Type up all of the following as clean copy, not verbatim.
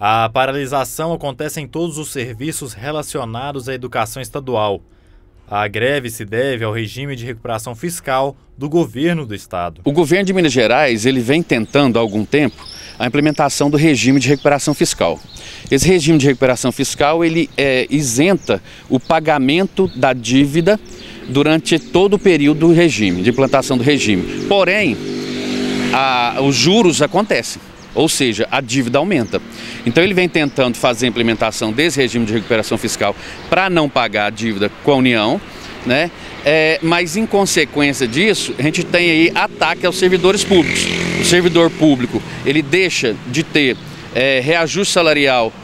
A paralisação acontece em todos os serviços relacionados à educação estadual. A greve se deve ao regime de recuperação fiscal do governo do estado. O governo de Minas Gerais ele vem tentando há algum tempo a implementação do regime de recuperação fiscal. Esse regime de recuperação fiscal ele isenta o pagamento da dívida durante todo o período do regime, de implantação do regime. Porém, os juros acontecem. Ou seja, a dívida aumenta. Então ele vem tentando fazer a implementação desse regime de recuperação fiscal para não pagar a dívida com a União, né? Mas em consequência disso, a gente tem aí ataque aos servidores públicos. O servidor público, ele deixa de ter reajuste salarial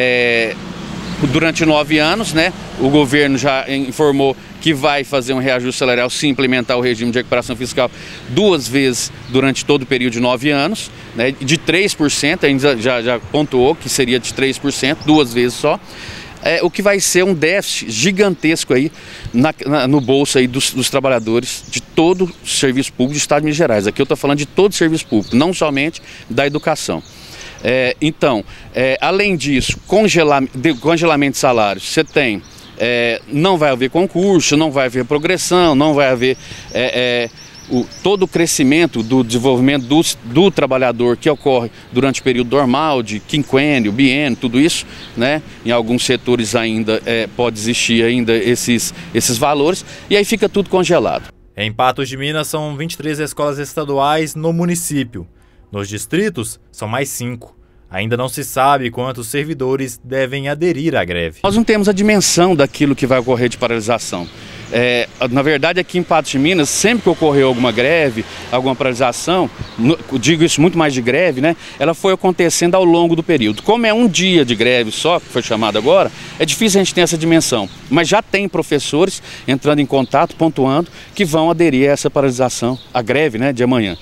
durante 9 anos, né? O governo já informou que vai fazer um reajuste salarial se implementar o regime de recuperação fiscal 2 vezes durante todo o período de 9 anos, né, de 3%, a gente já pontuou que seria de 3%, 2 vezes só, o que vai ser um déficit gigantesco aí no bolso aí dos trabalhadores de todo o serviço público do estado de Minas Gerais. Aqui eu estou falando de todo o serviço público, não somente da educação. Então, além disso, congelamento de salários, você tem... não vai haver concurso, não vai haver progressão, não vai haver todo o crescimento do desenvolvimento do trabalhador que ocorre durante o período normal, de quinquênio, biênio, tudo isso, né? Em alguns setores ainda pode existir ainda esses valores, e aí fica tudo congelado. Em Patos de Minas são 23 escolas estaduais no município. Nos distritos são mais 5. Ainda não se sabe quantos servidores devem aderir à greve. Nós não temos a dimensão daquilo que vai ocorrer de paralisação. Na verdade, aqui em Patos de Minas, sempre que ocorreu alguma greve, alguma paralisação, digo isso muito mais de greve, né? Ela foi acontecendo ao longo do período. Como é um dia de greve só, que foi chamado agora, é difícil a gente ter essa dimensão. Mas já tem professores entrando em contato, pontuando, que vão aderir a essa paralisação, a greve, né, de amanhã.